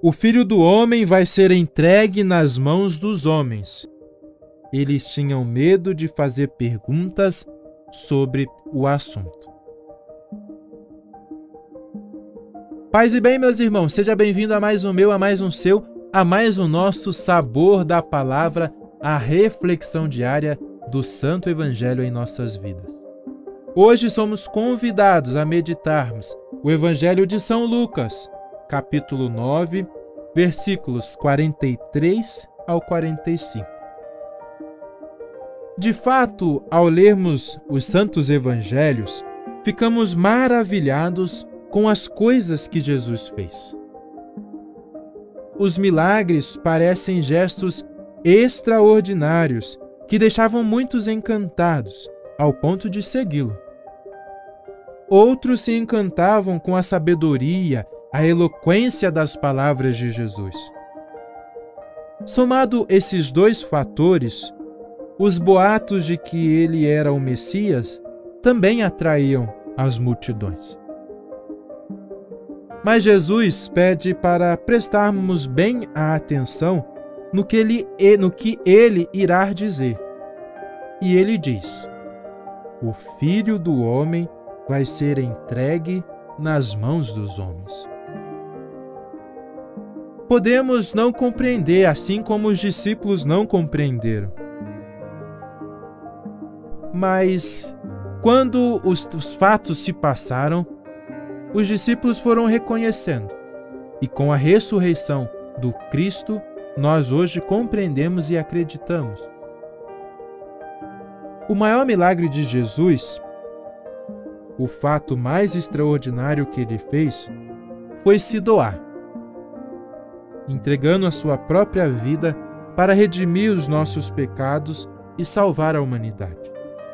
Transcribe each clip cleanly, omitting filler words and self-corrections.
O Filho do Homem vai ser entregue nas mãos dos homens. Eles tinham medo de fazer perguntas sobre o assunto. Paz e bem, meus irmãos, seja bem-vindo a mais um meu, a mais um seu, a mais um nosso Sabor da Palavra, a reflexão diária do Santo Evangelho em nossas vidas. Hoje somos convidados a meditarmos o Evangelho de São Lucas, capítulo 9, versículos 43 ao 45. De fato, ao lermos os Santos Evangelhos, ficamos maravilhados com as coisas que Jesus fez. Os milagres parecem gestos extraordinários que deixavam muitos encantados, ao ponto de segui-lo. Outros se encantavam com a sabedoria, a eloquência das palavras de Jesus. Somado esses dois fatores, os boatos de que ele era o Messias também atraíam as multidões. Mas Jesus pede para prestarmos bem a atenção no que ele irá dizer. E ele diz: o Filho do Homem vai ser entregue nas mãos dos homens. Podemos não compreender, assim como os discípulos não compreenderam. Mas, quando os fatos se passaram, os discípulos foram reconhecendo. E com a ressurreição do Cristo, nós hoje compreendemos e acreditamos. O maior milagre de Jesus, o fato mais extraordinário que ele fez, foi se doar, entregando a sua própria vida para redimir os nossos pecados e salvar a humanidade.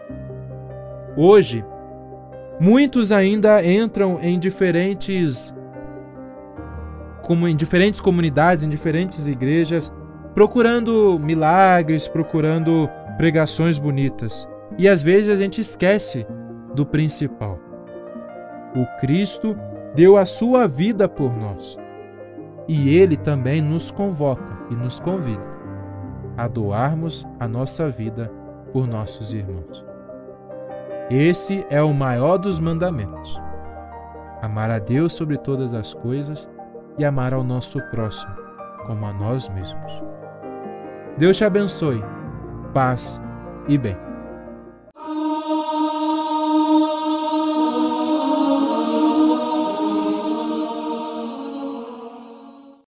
Hoje, muitos ainda entram em diferentes comunidades, em diferentes igrejas, procurando milagres, procurando pregações bonitas. E às vezes a gente esquece do principal. O Cristo deu a sua vida por nós. E Ele também nos convoca e nos convida a doarmos a nossa vida por nossos irmãos. Esse é o maior dos mandamentos: amar a Deus sobre todas as coisas e amar ao nosso próximo como a nós mesmos. Deus te abençoe, paz e bem.